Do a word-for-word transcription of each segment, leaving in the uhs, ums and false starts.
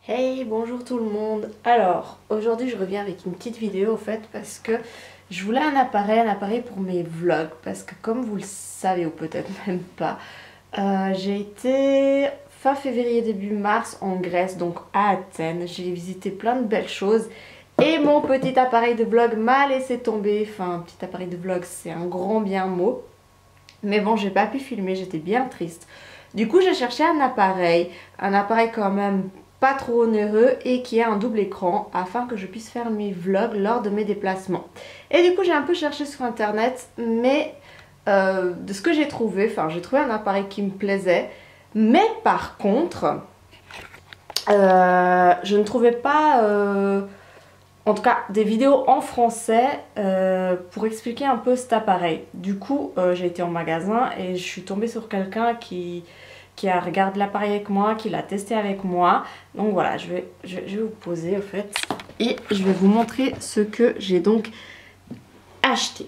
Hey, bonjour tout le monde. Alors, aujourd'hui je reviens avec une petite vidéo au fait parce que je voulais un appareil, un appareil pour mes vlogs parce que comme vous le savez ou peut-être même pas, euh, j'ai été fin février début mars en Grèce, donc à Athènes. J'ai visité plein de belles choses et mon petit appareil de vlog m'a laissé tomber. Enfin, petit appareil de vlog, c'est un grand bien mot. Mais bon, j'ai pas pu filmer, j'étais bien triste. Du coup, j'ai cherché un appareil, un appareil quand même pas trop onéreux et qui a un double écran afin que je puisse faire mes vlogs lors de mes déplacements. Et du coup, j'ai un peu cherché sur internet, mais euh, de ce que j'ai trouvé, enfin, j'ai trouvé un appareil qui me plaisait. Mais par contre, euh, je ne trouvais pas... Euh, en tout cas des vidéos en français euh, pour expliquer un peu cet appareil. Du coup euh, j'ai été en magasin et je suis tombée sur quelqu'un qui, qui a regardé l'appareil avec moi, qui l'a testé avec moi. Donc voilà, je vais, je, je vais vous poser en fait et je vais vous montrer ce que j'ai donc acheté.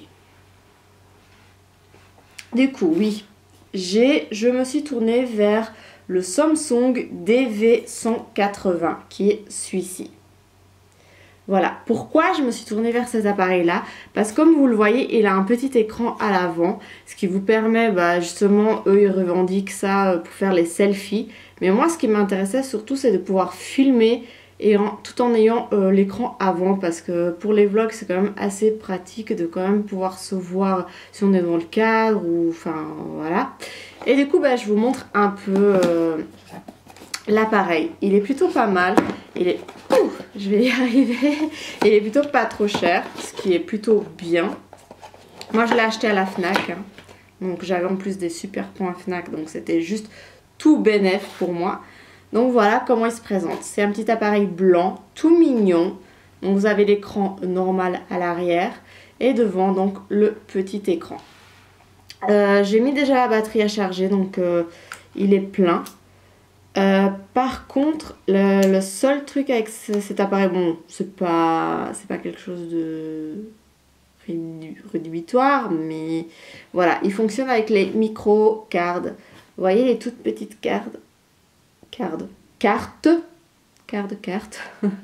Du coup oui, j'ai, je me suis tournée vers le Samsung D V cent quatre-vingts qui est celui-ci. Voilà, pourquoi je me suis tournée vers cet appareil-là? Parce que comme vous le voyez, il a un petit écran à l'avant, ce qui vous permet, bah, justement, eux ils revendiquent ça pour faire les selfies. Mais moi, ce qui m'intéressait surtout, c'est de pouvoir filmer et en, tout en ayant euh, l'écran avant. Parce que pour les vlogs, c'est quand même assez pratique de quand même pouvoir se voir si on est dans le cadre ou enfin voilà. Et du coup, bah, je vous montre un peu... Euh, l'appareil, il est plutôt pas mal, il est, ouh, je vais y arriver, il est plutôt pas trop cher, ce qui est plutôt bien. Moi je l'ai acheté à la Fnac, hein. Donc j'avais en plus des super points Fnac, donc c'était juste tout bénef pour moi. Donc voilà comment il se présente, c'est un petit appareil blanc, tout mignon, donc vous avez l'écran normal à l'arrière et devant donc le petit écran. Euh, j'ai mis déjà la batterie à charger, donc euh, il est plein. Euh, par contre, le, le seul truc avec ce, cet appareil, bon, c'est pas, c'est pas quelque chose de rédhibitoire, mais voilà, il fonctionne avec les micro cards. Vous voyez les toutes petites cartes, cartes, cartes, cartes, cartes.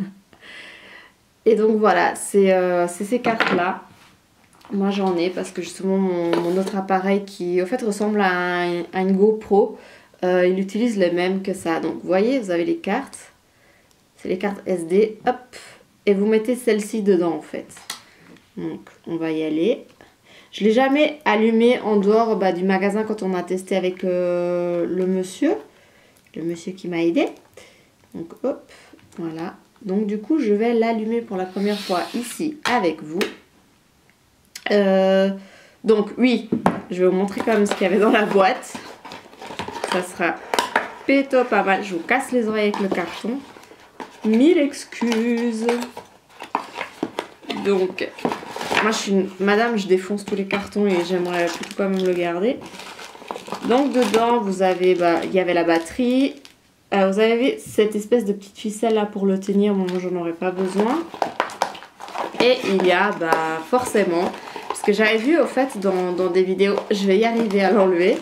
Et donc voilà, c'est euh, ces cartes-là. Moi j'en ai parce que justement mon, mon autre appareil qui, au fait, ressemble à, un, à une GoPro. Euh, il utilise les mêmes que ça. Donc vous voyez, vous avez les cartes. C'est les cartes S D. Hop. Et vous mettez celle-ci dedans en fait. Donc on va y aller. Je ne l'ai jamais allumé en dehors bah, du magasin quand on a testé avec euh, le monsieur. Le monsieur qui m'a aidé. Donc hop. Voilà. Donc du coup je vais l'allumer pour la première fois ici avec vous. Euh, donc oui, je vais vous montrer quand même ce qu'il y avait dans la boîte. Ça sera péto pas mal. Je vous casse les oreilles avec le carton. Mille excuses. Donc, moi je suis une madame, je défonce tous les cartons et j'aimerais plutôt quand même le garder. Donc dedans, vous avez, bah, il y avait la batterie. Euh, vous avez cette espèce de petite ficelle là pour le tenir. Moi, j'en aurais pas besoin. Et il y a, bah, forcément, parce que j'avais vu au fait dans, dans des vidéos, je vais y arriver à l'enlever.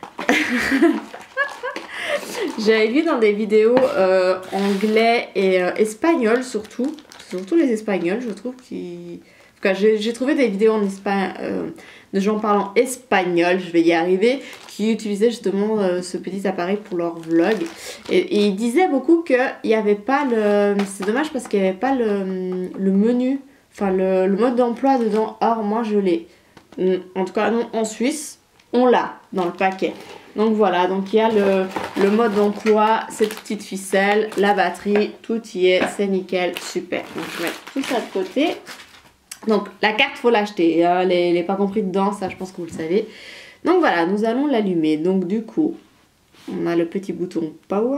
J'avais vu dans des vidéos euh, anglais et euh, espagnols surtout, surtout les espagnols je trouve qui... En tout cas j'ai trouvé des vidéos en Espagne euh, de gens parlant espagnol, je vais y arriver, qui utilisaient justement euh, ce petit appareil pour leur vlog. Et, et ils disaient beaucoup qu'il n'y avait pas le... C'est dommage parce qu'il n'y avait pas le, le menu, enfin le, le mode d'emploi dedans. Or moi je l'ai. En tout cas non, en Suisse, on l'a dans le paquet. Donc voilà, donc il y a le, le mode d'emploi, cette petite ficelle, la batterie, tout y est, c'est nickel, super. Donc je vais mettre tout ça de côté. Donc la carte, faut l'acheter, hein, elle n'est pas compris dedans, ça je pense que vous le savez. Donc voilà, nous allons l'allumer. Donc du coup, on a le petit bouton power.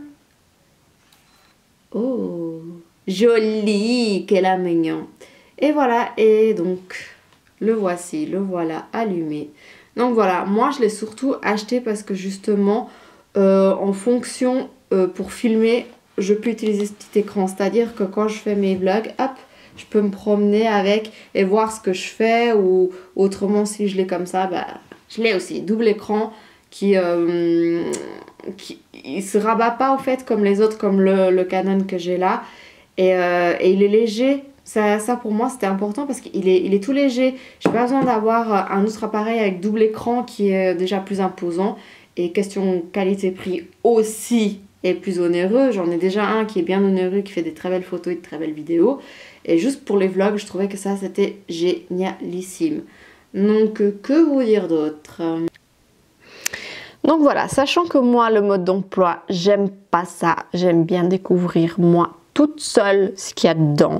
Oh, joli, quel est mignon. Et voilà, et donc le voici, le voilà allumé. Donc voilà, moi je l'ai surtout acheté parce que justement, euh, en fonction, euh, pour filmer, je peux utiliser ce petit écran. C'est-à-dire que quand je fais mes vlogs, hop, je peux me promener avec et voir ce que je fais. Ou autrement, si je l'ai comme ça, bah, je l'ai aussi. Double écran qui, euh, qui il se rabat pas au fait comme les autres, comme le, le Canon que j'ai là. Et, euh, et il est léger. Ça, ça pour moi c'était important parce qu'il est, il est tout léger. J'ai pas besoin d'avoir un autre appareil avec double écran qui est déjà plus imposant. Et question qualité-prix aussi est plus onéreux. J'en ai déjà un qui est bien onéreux, qui fait des très belles photos et de très belles vidéos. Et juste pour les vlogs, je trouvais que ça c'était génialissime. Donc que vous dire d'autre? Donc voilà, sachant que moi le mode d'emploi, j'aime pas ça. J'aime bien découvrir moi toute seule ce qu'il y a dedans.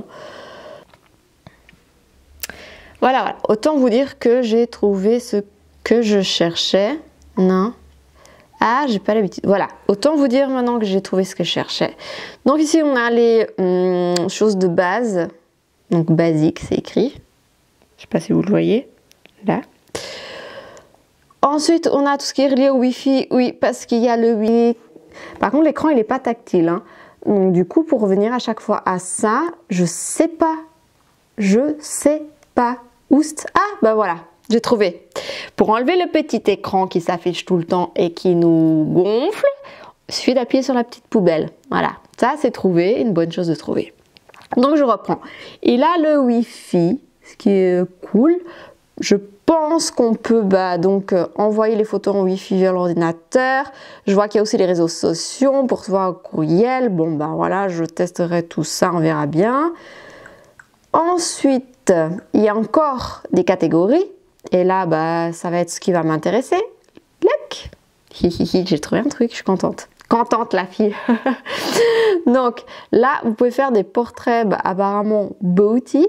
Voilà, voilà, autant vous dire que j'ai trouvé ce que je cherchais. Non. Ah, j'ai pas l'habitude. Voilà, autant vous dire maintenant que j'ai trouvé ce que je cherchais. Donc ici, on a les hum, choses de base. Donc basique, c'est écrit. Je sais pas si vous le voyez. Là. Ensuite, on a tout ce qui est relié au Wi-Fi. Oui, parce qu'il y a le Wi-Fi. Par contre, l'écran, il n'est pas tactile. Hein. Donc du coup, pour revenir à chaque fois à ça, je sais pas. Je sais pas. Oust. Ah, bah voilà, j'ai trouvé. Pour enlever le petit écran qui s'affiche tout le temps et qui nous gonfle, il suffit d'appuyer sur la petite poubelle. Voilà, ça c'est trouvé, une bonne chose de trouver. Donc je reprends. Il a le Wi-Fi, ce qui est cool. Je pense qu'on peut bah, donc euh, envoyer les photos en Wi-Fi vers l'ordinateur. Je vois qu'il y a aussi les réseaux sociaux pour recevoir un courriel. Bon bah voilà, je testerai tout ça, on verra bien. Ensuite, il y a encore des catégories. Et là, bah, ça va être ce qui va m'intéresser. Look, j'ai trouvé un truc, je suis contente. Contente la fille. Donc là, vous pouvez faire des portraits bah, apparemment beauty.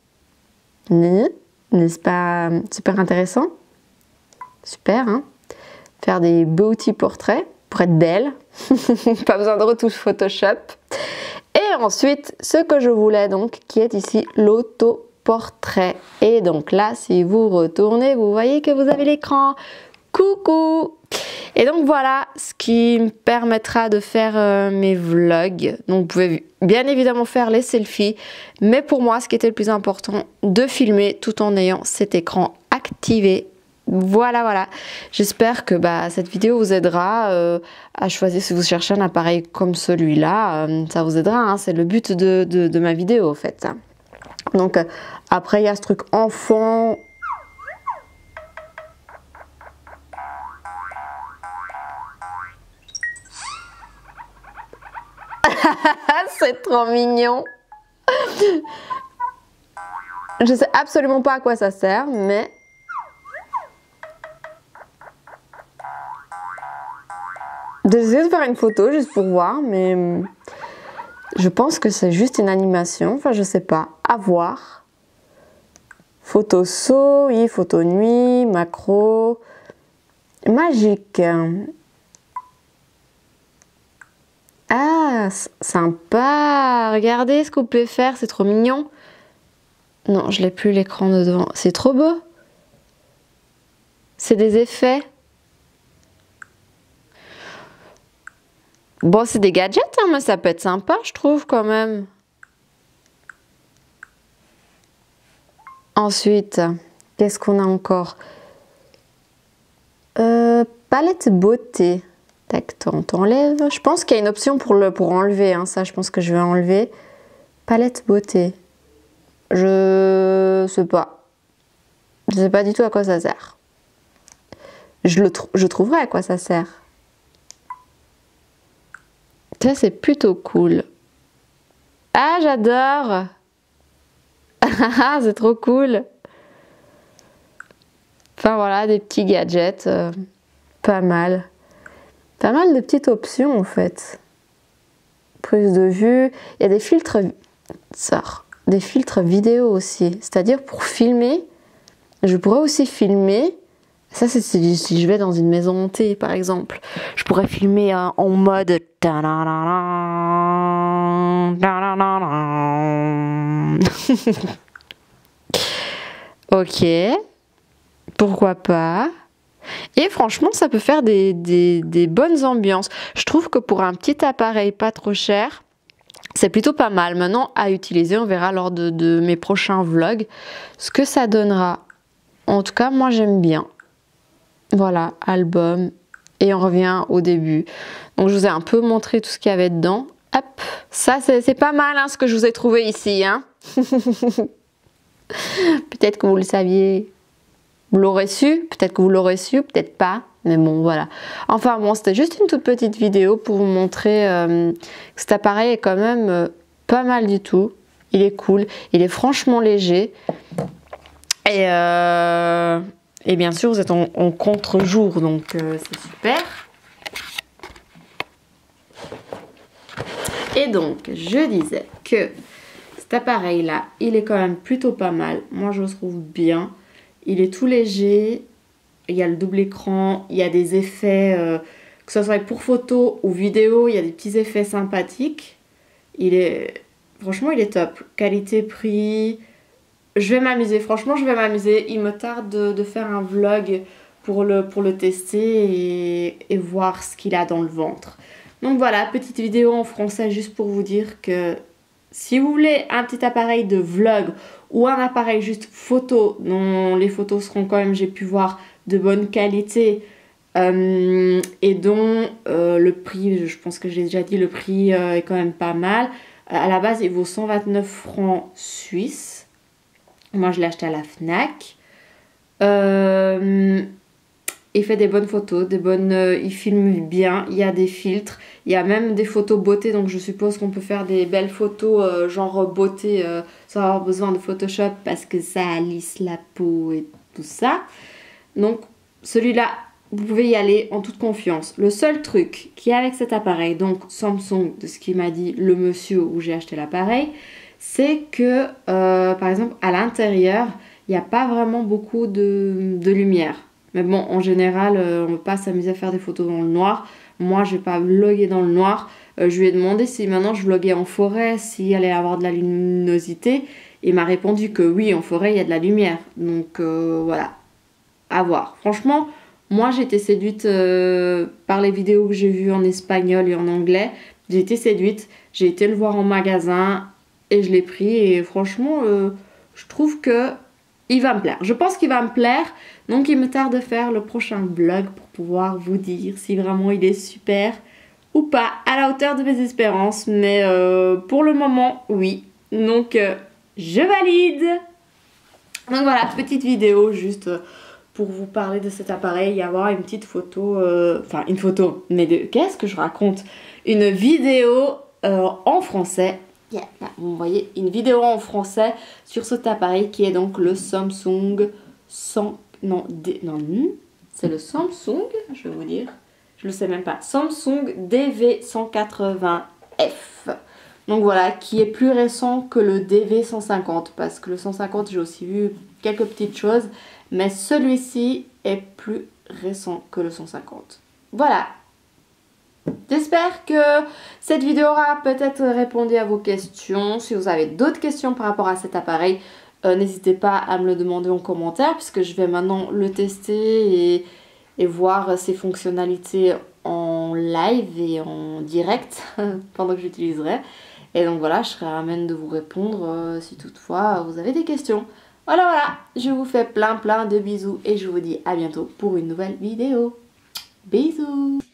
N'est-ce pas super intéressant? Super, hein? Faire des beauty portraits pour être belle. Pas besoin de retouche Photoshop. Et ensuite, ce que je voulais donc, qui est ici l'autoportrait. Et donc là, si vous retournez, vous voyez que vous avez l'écran. Coucou! Et donc voilà ce qui me permettra de faire euh, mes vlogs. Donc vous pouvez bien évidemment faire les selfies. Mais pour moi, ce qui était le plus important, de filmer tout en ayant cet écran activé. Voilà, voilà. J'espère que bah, cette vidéo vous aidera euh, à choisir si vous cherchez un appareil comme celui-là. Euh, ça vous aidera, hein, c'est le but de, de, de ma vidéo, en fait. Donc, euh, après, il y a ce truc enfant. C'est trop mignon. Je sais absolument pas à quoi ça sert, mais... J'essaie de faire une photo juste pour voir, mais je pense que c'est juste une animation. Enfin, je sais pas. À voir. Photo saut, oui, photo nuit, macro. Magique. Ah, sympa. Regardez ce qu'on peut faire, c'est trop mignon. Non, je l'ai plus l'écran de devant. C'est trop beau. C'est des effets. Bon, c'est des gadgets, hein, mais ça peut être sympa, je trouve, quand même. Ensuite, qu'est-ce qu'on a encore? euh, Palette beauté. Tac, t'enlèves. Je pense qu'il y a une option pour, le, pour enlever. Hein, ça, je pense que je vais enlever. Palette beauté. Je sais pas. Je sais pas du tout à quoi ça sert. Je, le, je trouverai à quoi ça sert. Ça, c'est plutôt cool. Ah, j'adore. C'est trop cool. Enfin, voilà, des petits gadgets. Euh, pas mal. Pas mal de petites options, en fait. Prise de vue. Il y a des filtres... Ça, des filtres vidéo aussi. C'est-à-dire, pour filmer, je pourrais aussi filmer... Ça, c'est si, si je vais dans une maison hantée, par exemple. Je pourrais filmer euh, en mode... Ok. Pourquoi pas. Et franchement, ça peut faire des, des, des bonnes ambiances. Je trouve que pour un petit appareil pas trop cher, c'est plutôt pas mal. Maintenant, à utiliser, on verra lors de, de mes prochains vlogs ce que ça donnera. En tout cas, moi, j'aime bien. Voilà, album. et on revient au début. Donc je vous ai un peu montré tout ce qu'il y avait dedans. Hop, ça c'est pas mal hein, ce que je vous ai trouvé ici. Hein. Peut-être que vous le saviez, vous l'aurez su, peut-être que vous l'aurez su, peut-être pas. Mais bon, voilà. Enfin bon, c'était juste une toute petite vidéo pour vous montrer euh, que cet appareil est quand même euh, pas mal du tout. Il est cool, il est franchement léger. Et, euh, et bien sûr, vous êtes en, en contre-jour, donc euh, c'est super. Et donc, je disais que cet appareil-là, il est quand même plutôt pas mal. Moi, je le trouve bien. Il est tout léger. Il y a le double écran, il y a des effets, euh, que ce soit pour photo ou vidéo, il y a des petits effets sympathiques. Il est, franchement, il est top. Qualité-prix, je vais m'amuser. Franchement, je vais m'amuser. Il me tarde de, de faire un vlog pour le, pour le tester et, et voir ce qu'il a dans le ventre. Donc voilà, petite vidéo en français juste pour vous dire que si vous voulez un petit appareil de vlog ou un appareil juste photo, dont les photos seront quand même, j'ai pu voir, de bonne qualité euh, et dont euh, le prix, je pense que j'ai déjà dit, le prix euh, est quand même pas mal. Euh, à la base, il vaut cent vingt-neuf francs suisses. Moi, je l'ai acheté à la Fnac. Euh, il fait des bonnes photos, des bonnes, euh, il filme bien, il y a des filtres, il y a même des photos beauté, donc je suppose qu'on peut faire des belles photos euh, genre beauté euh, sans avoir besoin de Photoshop parce que ça lisse la peau et tout ça. Donc celui-là, vous pouvez y aller en toute confiance. Le seul truc qui est avec cet appareil, donc Samsung, de ce qu'il m'a dit le monsieur où j'ai acheté l'appareil, c'est que euh, par exemple à l'intérieur, il n'y a pas vraiment beaucoup de, de lumière. Mais bon, en général, euh, on ne peut pas s'amuser à faire des photos dans le noir. Moi, je ne vais pas vlogger dans le noir. Euh, je lui ai demandé si maintenant je vloguais en forêt, s'il allait avoir de la luminosité. Il m'a répondu que oui, en forêt, il y a de la lumière. Donc euh, voilà. À voir. Franchement, moi j'ai été séduite euh, par les vidéos que j'ai vues en espagnol et en anglais. J'ai été séduite, j'ai été le voir en magasin et je l'ai pris et franchement, euh, je trouve que il va me plaire. Je pense qu'il va me plaire, donc il me tarde de faire le prochain vlog pour pouvoir vous dire si vraiment il est super ou pas, à la hauteur de mes espérances. Mais euh, pour le moment, oui. Donc, euh, je valide. Donc voilà, petite vidéo juste... Euh, pour vous parler de cet appareil et avoir une petite photo, euh, enfin une photo, mais de qu'est-ce que je raconte? Une vidéo euh, en français, yeah, là, vous voyez, une vidéo en français sur cet appareil qui est donc le Samsung cent, non, D, non, c'est le Samsung, je vais vous dire, je le sais même pas, Samsung D V cent quatre-vingts F. Donc voilà, qui est plus récent que le D V cent cinquante, parce que le cent cinquante, j'ai aussi vu quelques petites choses, mais celui-ci est plus récent que le cent cinquante. Voilà. J'espère que cette vidéo aura peut-être répondu à vos questions. Si vous avez d'autres questions par rapport à cet appareil, euh, n'hésitez pas à me le demander en commentaire, puisque je vais maintenant le tester et, et voir ses fonctionnalités en live et en direct pendant que j'utiliserai. Et donc voilà, je serai amène de vous répondre euh, si toutefois vous avez des questions. Voilà, voilà, je vous fais plein plein de bisous et je vous dis à bientôt pour une nouvelle vidéo. Bisous!